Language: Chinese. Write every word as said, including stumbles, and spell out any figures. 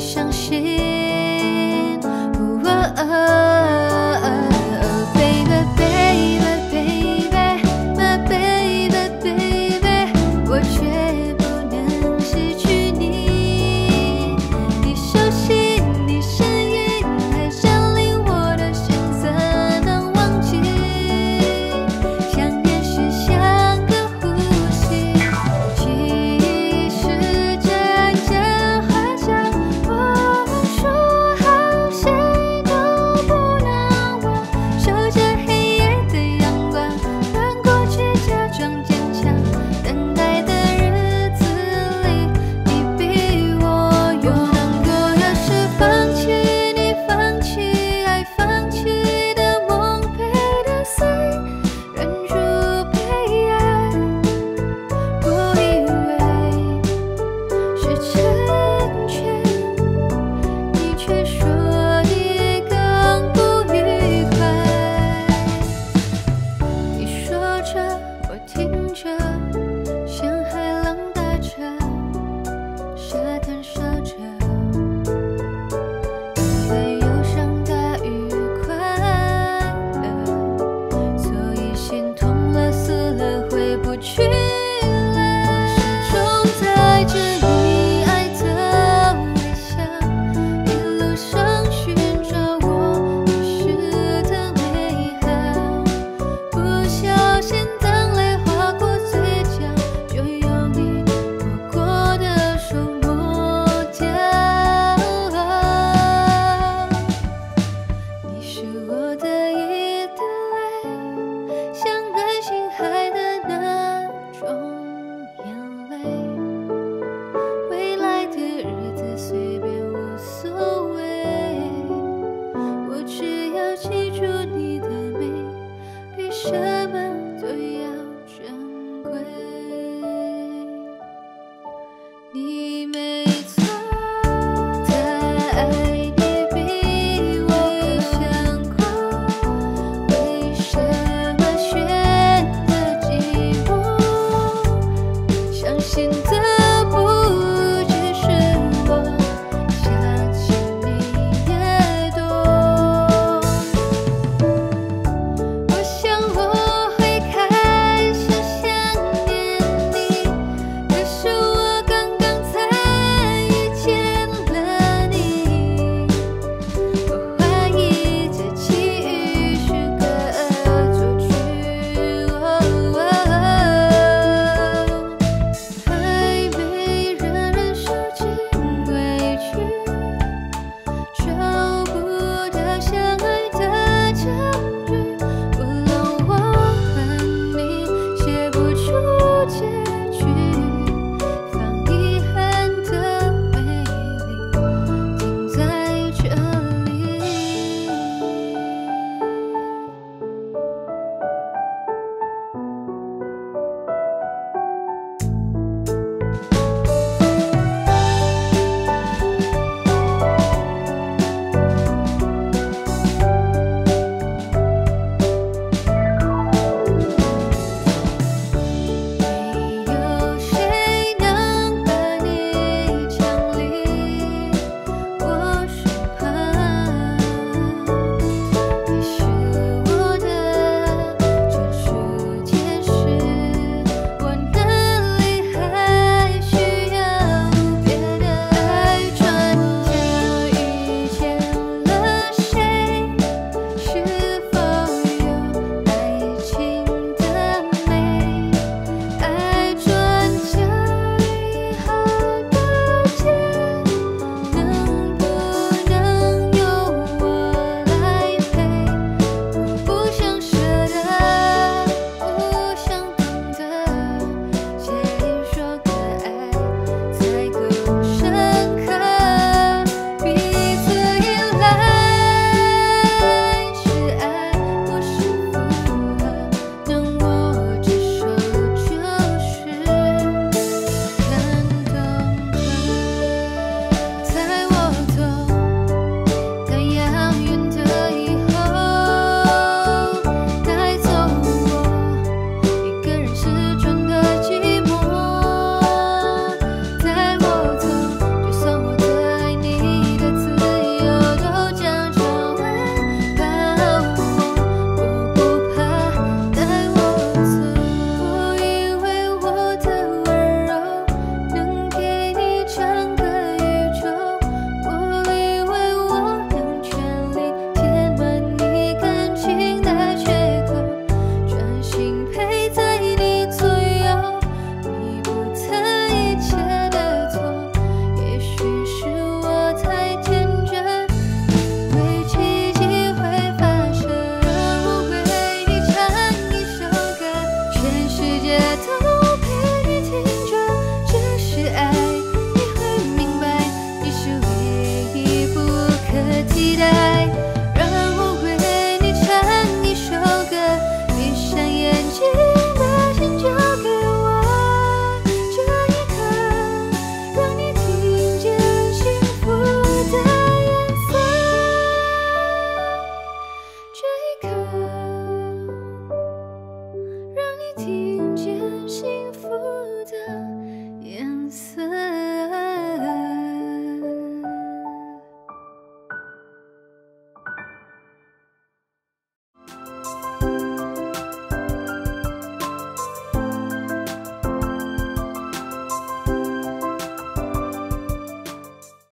相信。哦 baby baby baby my baby baby， 我却不能失去你。你熟悉，你声音还占领我的选择，能忘记。想念是像个呼吸，记忆是阵阵幻想。我们说好，谁都不能忘，守着黑夜的阳光，让过去假装坚强。等待的日子里，你比我勇。不能够要是放弃你，放弃爱，放弃的梦，陪的碎，忍住悲哀。我以为是成全，你却说你更不愉快。你说着，我听着，像海浪打着，沙滩烧着，因为忧伤大于快乐，所以心痛了，死了，回不去了。始终带着你爱的微笑，一路上寻找我遗失的美好。不小心，当泪划过嘴角，就用你握过的手抹掉。你是我的一滴泪，像爱琴海的那种眼泪。未来的日子随便无所谓，我只要记住你的美，比什么都要珍贵。你没错，他爱你比我想过，为什么选择寂寞？相信。